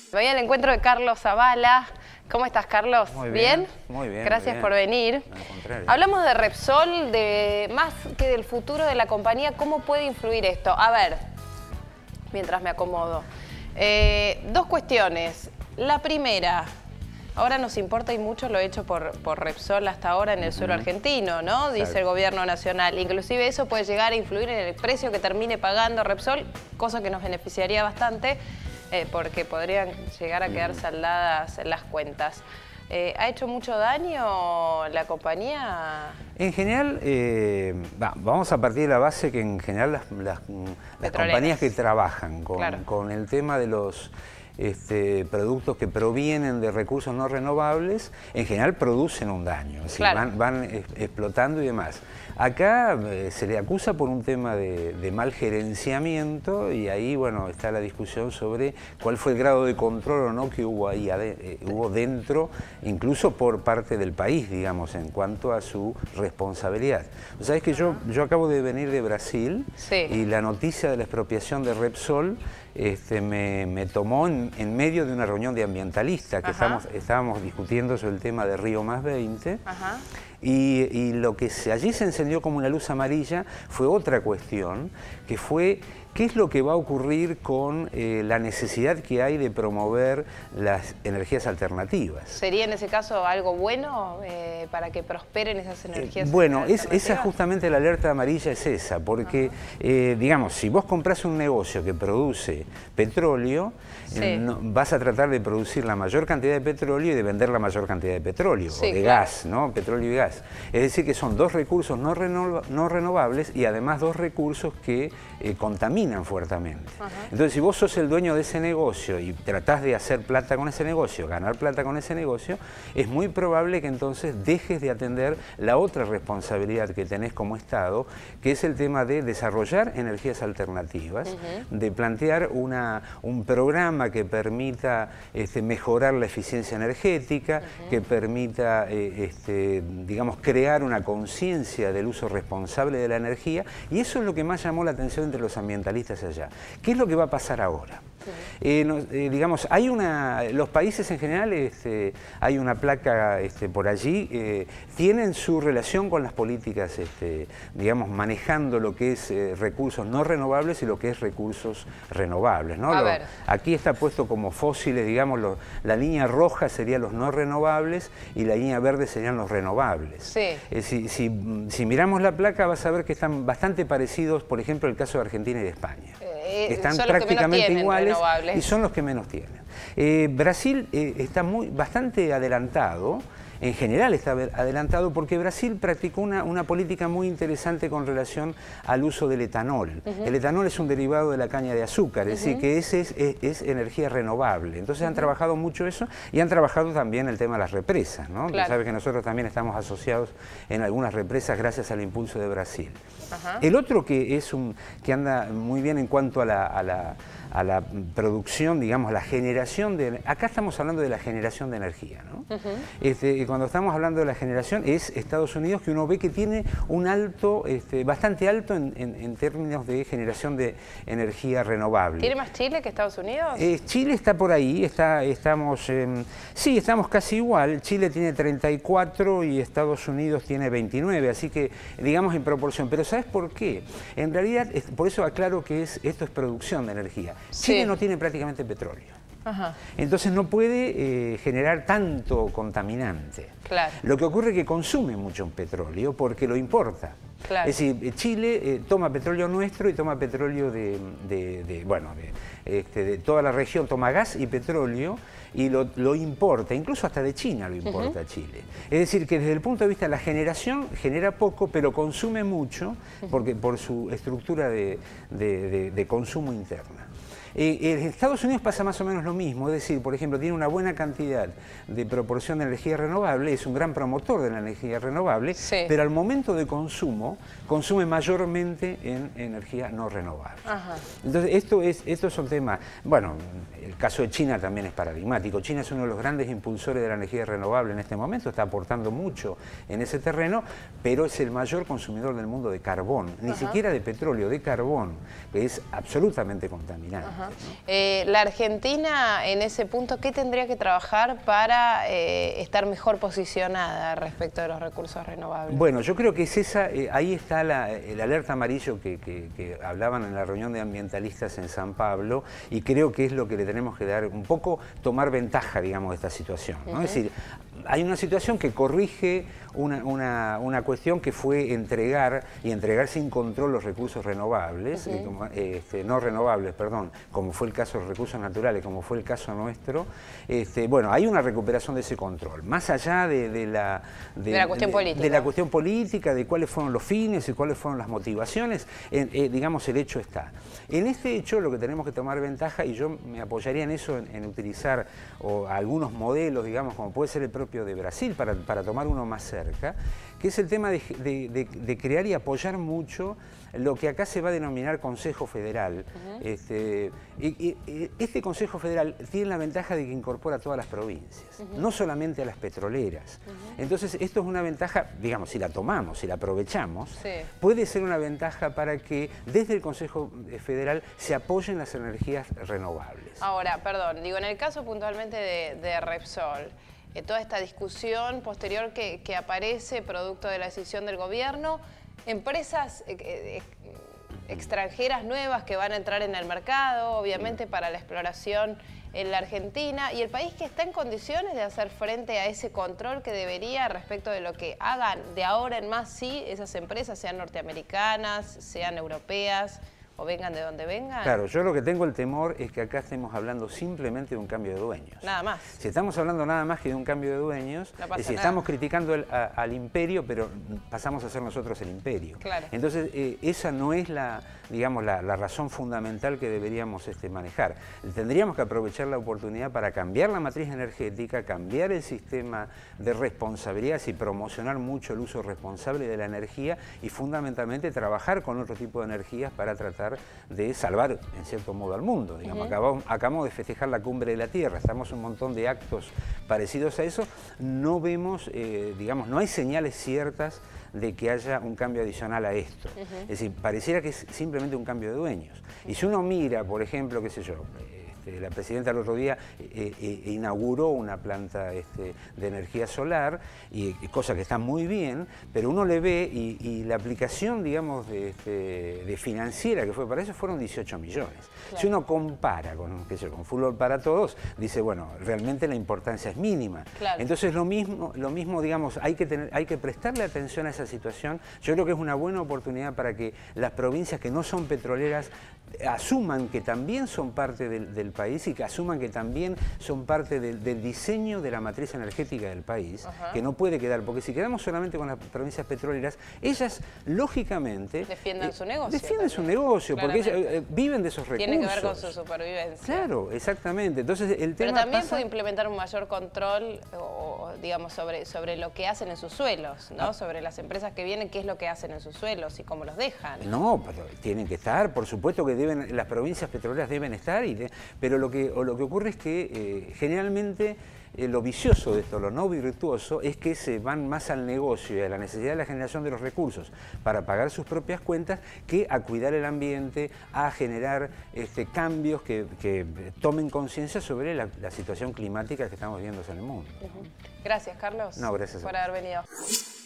Voy al encuentro de Carlos Zavala. ¿Cómo estás, Carlos? Muy bien. Muy bien. Gracias por venir. Al contrario. Hablamos de Repsol, de más que del futuro de la compañía. ¿Cómo puede influir esto? A ver, mientras me acomodo. Dos cuestiones. La primera, ahora nos importa y mucho lo hecho por Repsol hasta ahora en el suelo argentino, ¿no? Dice el gobierno nacional. Inclusive eso puede llegar a influir en el precio que termine pagando Repsol, cosa que nos beneficiaría bastante. Porque podrían llegar a quedar saldadas las cuentas. ¿Ha hecho mucho daño la compañía? En general, vamos a partir de la base que en general las compañías que trabajan con el tema de los productos que provienen de recursos no renovables, en general producen un daño, es decir, van explotando y demás. Acá se le acusa por un tema de mal gerenciamiento y ahí, bueno, está la discusión sobre cuál fue el grado de control o no que hubo ahí hubo dentro, incluso por parte del país, digamos, en cuanto a su responsabilidad. ¿Sabés que yo acabo de venir de Brasil y la noticia de la expropiación de Repsol me tomó en medio de una reunión de ambientalistas que estábamos discutiendo sobre el tema de Río +20 y lo que allí se encendió como una luz amarilla fue otra cuestión, que fue qué es lo que va a ocurrir con la necesidad que hay de promover las energías alternativas. ¿Sería en ese caso algo bueno para que prosperen esas energías bueno, alternativas? esa justamente la alerta amarilla es esa, porque digamos, si vos compras un negocio que produce petróleo, vas a tratar de producir la mayor cantidad de petróleo y de vender la mayor cantidad de petróleo, o de gas, ¿no? Petróleo y gas. Es decir, que son dos recursos no renovables y además dos recursos que contaminan fuertemente. Entonces, si vos sos el dueño de ese negocio y tratás de hacer plata con ese negocio, ganar plata con ese negocio, es muy probable que entonces dejes de atender la otra responsabilidad que tenés como Estado, que es el tema de desarrollar energías alternativas, de plantear un programa que permita mejorar la eficiencia energética, que permita, digamos, crear una conciencia del uso responsable de la energía, y eso es lo que más llamó la atención entre los ambientalistas allá. ¿Qué es lo que va a pasar ahora? Digamos, los países en general, hay una placa por allí, tienen su relación con las políticas, digamos, manejando lo que es recursos no renovables y lo que es recursos renovables, ¿no? Aquí está puesto como fósiles, digamos, la línea roja serían los no renovables y la línea verde serían los renovables. Si miramos la placa vas a ver que están bastante parecidos, por ejemplo, el caso de Argentina y de España. Están prácticamente iguales y son los que menos tienen. Brasil está bastante adelantado. En general está adelantado porque Brasil practicó una política muy interesante con relación al uso del etanol. El etanol es un derivado de la caña de azúcar, es decir, que ese es energía renovable. Entonces han trabajado mucho eso y han trabajado también el tema de las represas, ¿no? Tú sabes que nosotros también estamos asociados en algunas represas gracias al impulso de Brasil. El otro que anda muy bien en cuanto a la producción, digamos, la generación de... Acá estamos hablando de la generación de energía, ¿no? Cuando estamos hablando de la generación es Estados Unidos, que uno ve que tiene un alto, bastante alto en términos de generación de energía renovable. ¿Tiene más Chile que Estados Unidos? Chile está por ahí, estamos casi igual. Chile tiene 34 y Estados Unidos tiene 29, así que digamos en proporción. Pero ¿sabes por qué? En realidad, por eso aclaro que esto es producción de energía. Chile no tiene prácticamente petróleo. Entonces no puede generar tanto contaminante. Lo que ocurre es que consume mucho petróleo porque lo importa. Es decir, Chile toma petróleo nuestro y toma petróleo de toda la región, toma gas y petróleo y lo importa, incluso hasta de China lo importa Chile. Es decir, que desde el punto de vista de la generación genera poco, pero consume mucho por su estructura de consumo interna. En Estados Unidos pasa más o menos lo mismo, es decir, por ejemplo, tiene una buena cantidad de proporción de energía renovable, es un gran promotor de la energía renovable, pero al momento de consumo, consume mayormente en energía no renovable. Entonces, estos son temas, bueno, el caso de China también es paradigmático. China es uno de los grandes impulsores de la energía renovable en este momento, está aportando mucho en ese terreno, pero es el mayor consumidor del mundo de carbón, ni siquiera de petróleo, de carbón, que es absolutamente contaminante. Ajá. La Argentina, en ese punto, ¿qué tendría que trabajar para estar mejor posicionada respecto de los recursos renovables? Bueno, yo creo que es esa, ahí está el alerta amarillo que hablaban en la reunión de ambientalistas en San Pablo, y creo que es lo que le tenemos que dar, un poco tomar ventaja, digamos, de esta situación, ¿no? Es decir, hay una situación que corrige una cuestión que fue entregar sin control los recursos renovables, no renovables, perdón, como fue el caso de los recursos naturales, como fue el caso nuestro. Bueno, hay una recuperación de ese control, más allá de la cuestión política. De la cuestión política, de cuáles fueron los fines y cuáles fueron las motivaciones, digamos, el hecho está. En este hecho lo que tenemos que tomar ventaja, y yo me apoyaría en eso, en utilizar algunos modelos, digamos, como puede ser el propio de Brasil, para tomar uno más cerca, que es el tema de crear y apoyar mucho lo que acá se va a denominar Consejo Federal. Este Consejo Federal tiene la ventaja de que incorpora a todas las provincias, no solamente a las petroleras. Entonces, esto es una ventaja, digamos, si la tomamos, si la aprovechamos, puede ser una ventaja para que desde el Consejo Federal se apoyen las energías renovables. Ahora, perdón, digo, en el caso puntualmente de Repsol, toda esta discusión posterior que aparece producto de la decisión del gobierno, empresas extranjeras nuevas que van a entrar en el mercado, obviamente para la exploración en la Argentina, y el país que está en condiciones de hacer frente a ese control que debería respecto de lo que hagan de ahora en más, sí, esas empresas, sean norteamericanas, sean europeas, o vengan de donde vengan. Claro, yo lo que tengo el temor es que acá estemos hablando simplemente de un cambio de dueños. Nada más. Si estamos hablando nada más que de un cambio de dueños, no pasa si nada. Estamos criticando al imperio, pero pasamos a ser nosotros el imperio. Claro. Entonces, esa no es digamos, la razón fundamental que deberíamos manejar. Tendríamos que aprovechar la oportunidad para cambiar la matriz energética, cambiar el sistema de responsabilidades y promocionar mucho el uso responsable de la energía, y fundamentalmente trabajar con otro tipo de energías para tratar de salvar, en cierto modo, al mundo. Digamos, acabamos de festejar la Cumbre de la Tierra, estamos en un montón de actos parecidos a eso, no vemos, digamos, no hay señales ciertas de que haya un cambio adicional a esto. Es decir, pareciera que es simplemente un cambio de dueños. Y si uno mira, por ejemplo, qué sé yo, la presidenta el otro día inauguró una planta de energía solar, cosa que está muy bien, pero uno le ve y la aplicación, digamos, de financiera que fue para eso fueron 18 millones. Claro. Si uno compara con Fútbol para Todos, dice, bueno, realmente la importancia es mínima. Claro. Entonces lo mismo, digamos, hay que prestarle atención a esa situación. Yo creo que es una buena oportunidad para que las provincias que no son petroleras asuman que también son parte del país, y que asuman que también son parte del diseño de la matriz energética del país, que no puede quedar, porque si quedamos solamente con las provincias petroleras, ellas lógicamente defienden su negocio. Defienden su negocio, porque ellas viven de esos recursos. Tiene que ver con su supervivencia. Claro, exactamente. Entonces, el tema Pero también puede implementar un mayor control, digamos, sobre lo que hacen en sus suelos, ¿no? Sobre las empresas que vienen, qué es lo que hacen en sus suelos y cómo los dejan. No, pero tienen que estar, por supuesto que las provincias petroleras deben estar, pero lo que ocurre es que generalmente lo vicioso de esto, lo no virtuoso, es que se van más al negocio y a la necesidad de la generación de los recursos para pagar sus propias cuentas, que a cuidar el ambiente, a generar cambios que tomen conciencia sobre la situación climática que estamos viviendo en el mundo. Gracias, Carlos, no, gracias por haber venido.